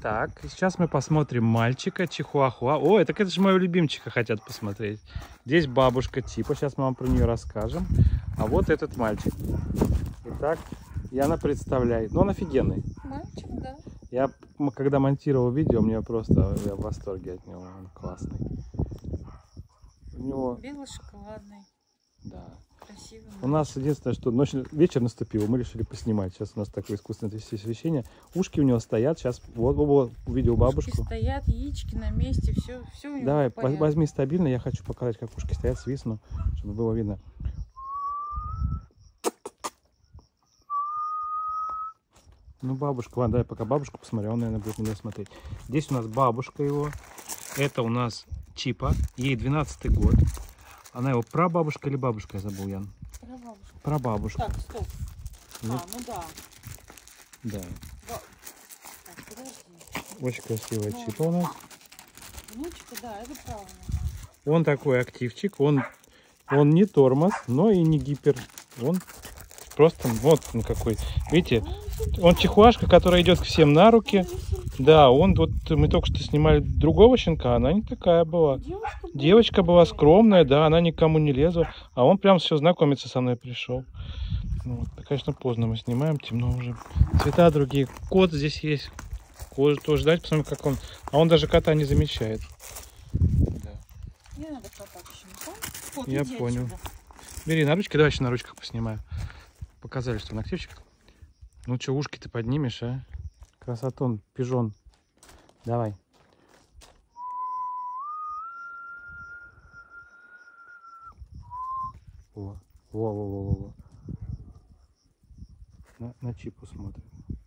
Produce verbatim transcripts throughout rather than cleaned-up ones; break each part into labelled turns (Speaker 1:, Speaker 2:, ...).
Speaker 1: Так, сейчас мы посмотрим мальчика Чихуахуа. Ой, так это же моего любимчика хотят посмотреть. Здесь бабушка Типа, сейчас мы вам про нее расскажем. А вот этот мальчик. Итак, Яна представляет. Ну, он офигенный.
Speaker 2: Мальчик, да.
Speaker 1: Я, когда монтировал видео, мне просто, я в восторге от него. Он классный. У него...
Speaker 2: Белый, шоколадный.
Speaker 1: Да.
Speaker 2: Красивый.
Speaker 1: У нас единственное, что ночь, вечер наступил, мы решили поснимать. Сейчас у нас такое искусственное освещение. Ушки у него стоят. Сейчас вот, вот увидел бабушку.
Speaker 2: Ушки стоят, яички на месте, все, все у него.
Speaker 1: Давай, возьми стабильно. Я хочу показать, как ушки стоят, свистну, чтобы было видно. Ну, бабушка, ладно, давай пока бабушку посмотрю, он, наверное, будет на меня смотреть. Здесь у нас бабушка его. Это у нас Чипа. Ей двенадцатый год. Она его прабабушка или бабушка, я забыл, Ян?
Speaker 2: Прабабушка.
Speaker 1: Прабабушка.
Speaker 2: Так, стоп.
Speaker 1: Ну,
Speaker 2: а, ну да.
Speaker 1: Да.
Speaker 2: Ба... Так, подожди.
Speaker 1: Очень красивая
Speaker 2: Ну,
Speaker 1: Чипа у нас.
Speaker 2: Внучка, да, это правильно.
Speaker 1: Он такой активчик. Он, он не тормоз, но и не гипер. Он просто вот он какой. Видите, он чихуашка, которая идет всем на руки. Да, он вот мы только что снимали другого щенка, она не такая была.
Speaker 2: Девушка,
Speaker 1: Девочка была скромная, да, она никому не лезла. А он прям все знакомиться со мной пришел. Вот, конечно, поздно мы снимаем, темно уже. Цвета другие. Кот здесь есть. Кот тоже ждать, посмотрим, как он. А он даже кота не замечает. Да.
Speaker 2: Не надо хватать щенка. Вот,
Speaker 1: Я
Speaker 2: иди
Speaker 1: понял.
Speaker 2: отсюда.
Speaker 1: Бери на ручки, давай еще на ручках поснимаю. Показали, что он активчик. Ну что, ушки ты поднимешь, а? Красотон, пижон. Давай. Во, во, во, во, во, во. На, на Чипу смотрим.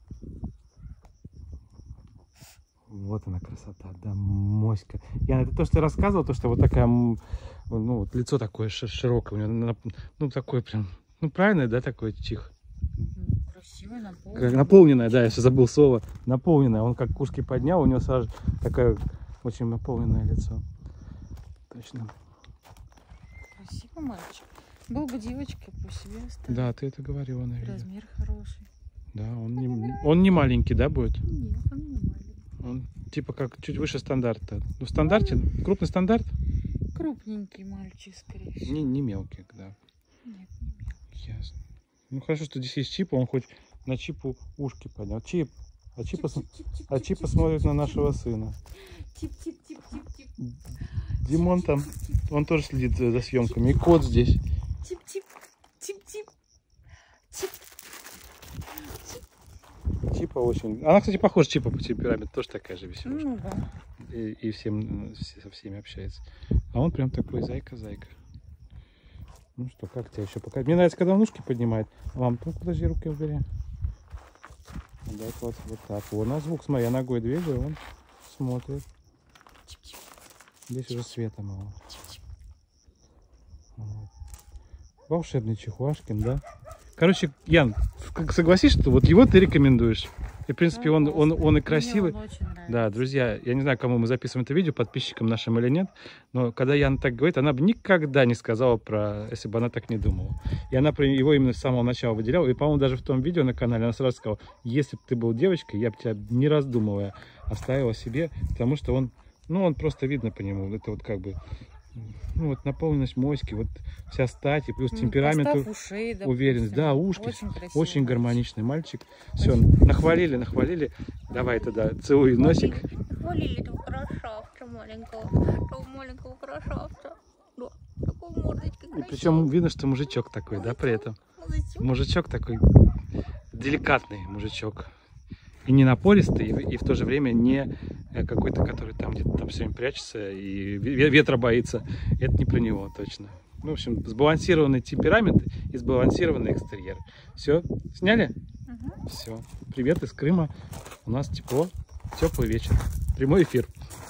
Speaker 1: Вот она красота, да, моська. Яна, это то, что ты рассказывал, то, что вот такая, ну, вот лицо такое широкое, у него, ну, такое прям, ну, правильное, да, такой чих.
Speaker 2: Красивая, наполненная.
Speaker 1: Наполненная, да, я сейчас забыл слово. Наполненная. Он как ушки поднял, у него сразу такое очень наполненное лицо. Точно.
Speaker 2: Красивый мальчик. Был бы девочкой, по себе оставил.
Speaker 1: Да, ты это говорила, наверное.
Speaker 2: Размер хороший.
Speaker 1: Да, он не, он не маленький, да, будет?
Speaker 2: Нет, он не маленький.
Speaker 1: Он типа как чуть выше стандарта. Ну, в стандарте, крупный стандарт?
Speaker 2: Крупненький мальчик, скорее всего.
Speaker 1: Не, не мелкий, да.
Speaker 2: Нет, не мелкий.
Speaker 1: Ясно. Ну, хорошо, что здесь есть Чипа, он хоть на Чипу ушки поднял. Чип, а Чипа,
Speaker 2: Чип, чип, чип,
Speaker 1: а
Speaker 2: чип,
Speaker 1: Чипа
Speaker 2: чип,
Speaker 1: смотрит
Speaker 2: чип,
Speaker 1: на
Speaker 2: чип,
Speaker 1: нашего сына.
Speaker 2: Тип-тип-тип-тип-тип.
Speaker 1: Димон там, он тоже следит за съемками. И кот здесь.
Speaker 2: Тип-тип. Тип-тип. Тип.
Speaker 1: Чипа очень... Она, кстати, похожа Чипа по темпераменту. Тоже такая же веселушка.
Speaker 2: Ну да.
Speaker 1: И, и всем, со всеми общается. А он прям такой зайка-зайка. Ну что, как тебя еще показать? Мне нравится, когда он ушки поднимает. А вам, ну, подожди, руки убери. Да, вот, вот так. Вот на звук, смотри, я ногой двигаю, он смотрит.
Speaker 2: Тип-тип.
Speaker 1: Здесь уже света мало.
Speaker 2: Тип-тип.
Speaker 1: Вот. Волшебный Чихуашкин, да? Короче, Ян, согласись, что вот его ты рекомендуешь. И, в принципе, он, он, он и красивый.
Speaker 2: Мне он очень нравится.
Speaker 1: Да, друзья, я не знаю, кому мы записываем это видео, подписчикам нашим или нет, но когда Яна так говорит, она бы никогда не сказала про, если бы она так не думала. И она про его именно с самого начала выделяла. И, по-моему, даже в том видео на канале она сразу сказала, если бы ты был девочкой, я бы тебя, не раздумывая, оставила себе, потому что он, ну, он просто видно по нему, это вот как бы... Ну вот наполненность моськи, вот вся стать и плюс темперамент,
Speaker 2: ушей,
Speaker 1: уверенность. Да, ушки,
Speaker 2: очень,
Speaker 1: очень гармоничный мальчик. Все, нахвалили, нахвалили. Давай тогда целуй носик.
Speaker 2: Хвалили этого красавца маленького, того маленького красавца. Да, такой мордочкой
Speaker 1: И причем видно, что мужичок такой, да, при этом. Мужичок такой деликатный мужичок. И не напористый, и в то же время не какой-то, который там где-то там все время прячется и ветра боится. Это не про него точно. Ну, в общем, сбалансированный темперамент и сбалансированный экстерьер. Все, сняли? Угу. Все. Привет из Крыма. У нас тепло, теплый вечер. Прямой эфир.